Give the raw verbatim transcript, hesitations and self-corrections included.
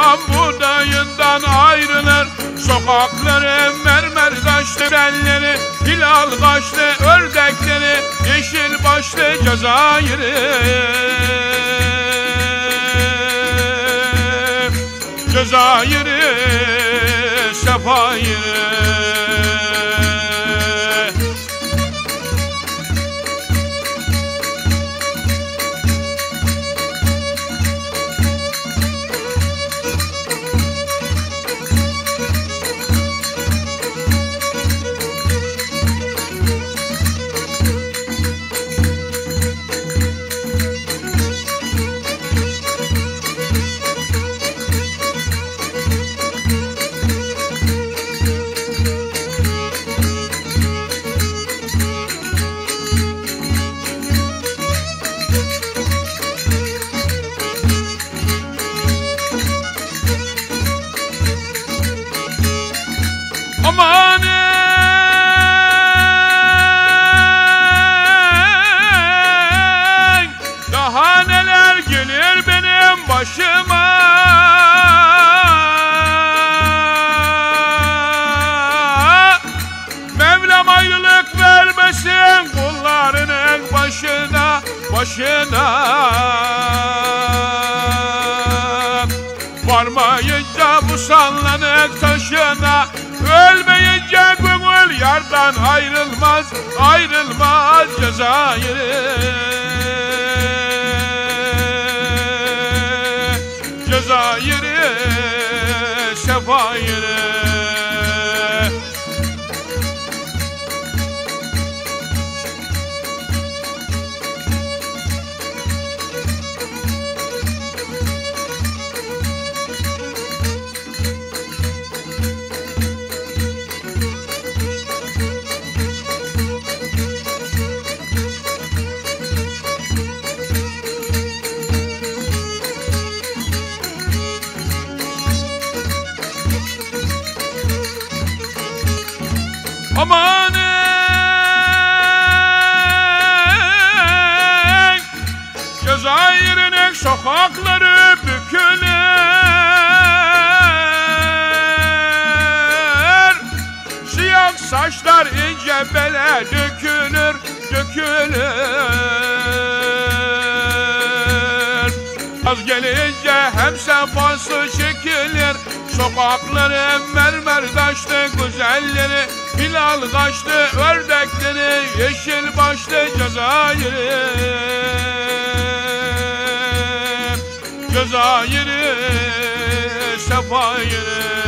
Aman buğdayından ayrılır. Sokakları mermer taşlı, belleri hilal kaşlı, ördekleri yeşil başlı Cezayir'i. Cezayir'i, Sefayir'i. Amanın daha neler gelir benim başıma. Mevlam ayrılık vermesin kullarının başına, başına. Varmayınca bu sallanık taşına, ölmeyince gönül yardan ayrılmaz, ayrılmaz Cezayir'i. Cezayir'i, Sefayir'i. Amanın Cezayir'in sokakları bükülür, siyah saçlar ince bele dökülür, dökülür. Az gelince hem sefası çekilir, sokakları mermer taşlı, güzelleri hilal kaşlı, ördekleri yeşil başlı Cezayir'i. Cezayir'i, Sefayir'i.